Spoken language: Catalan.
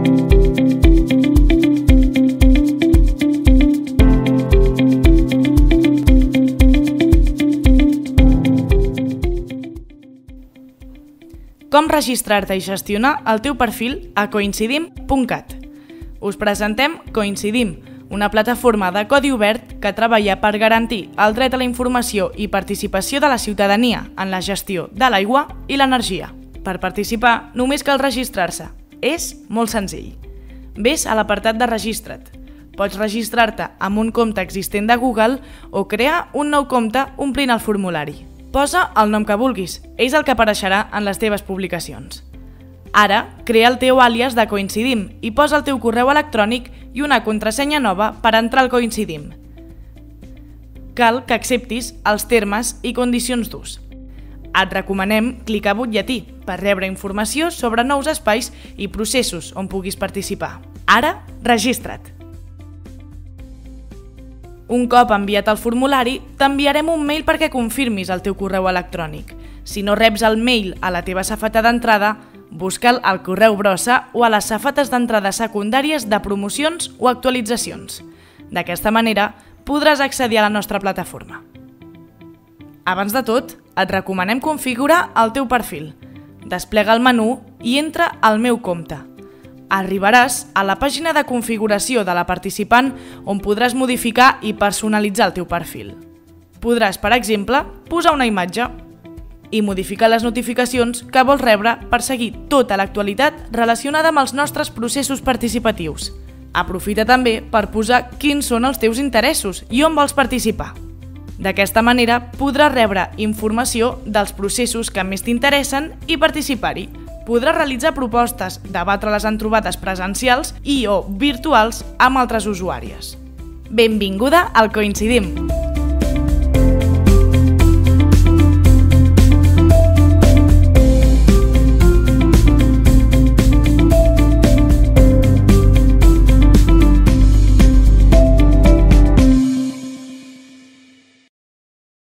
Com registrar-te i gestionar el teu perfil a coincidim.cat. Us presentem Coincidim, una plataforma de codi obert que treballa per garantir el dret a la informació i participació de la ciutadania en la gestió de l'aigua i l'energia. Per participar, només cal registrar-se. És molt senzill. Ves a l'apartat de Registra't. Pots registrar-te amb un compte existent de Google o crear un nou compte omplint el formulari. Posa el nom que vulguis, és el que apareixerà en les teves publicacions. Ara, crea el teu àlies de Coincidim i posa el teu correu electrònic i una contrasenya nova per entrar al Coincidim. Cal que acceptis els termes i condicions d'ús. Et recomanem clicar butlletí per rebre informació sobre nous espais i processos on puguis participar. Ara, registra't! Un cop enviat el formulari, t'enviarem un mail perquè confirmis el teu correu electrònic. Si no reps el mail a la teva safata d'entrada, busca'l al correu brossa o a les safates d'entrada secundàries de promocions o actualitzacions. D'aquesta manera, podràs accedir a la nostra plataforma. Abans de tot, et recomanem configurar el teu perfil. Desplega el menú i entra al meu compte. Arribaràs a la pàgina de configuració de la participant on podràs modificar i personalitzar el teu perfil. Podràs, per exemple, posar una imatge i modificar les notificacions que vols rebre per seguir tota l'actualitat relacionada amb els nostres processos participatius. Aprofita també per posar quins són els teus interessos i on vols participar. D'aquesta manera podràs rebre informació dels processos que més t'interessen i participar-hi. Podràs realitzar propostes, debatre-les en trobades presencials i o virtuals amb altres usuàries. Benvinguda al Coincidim!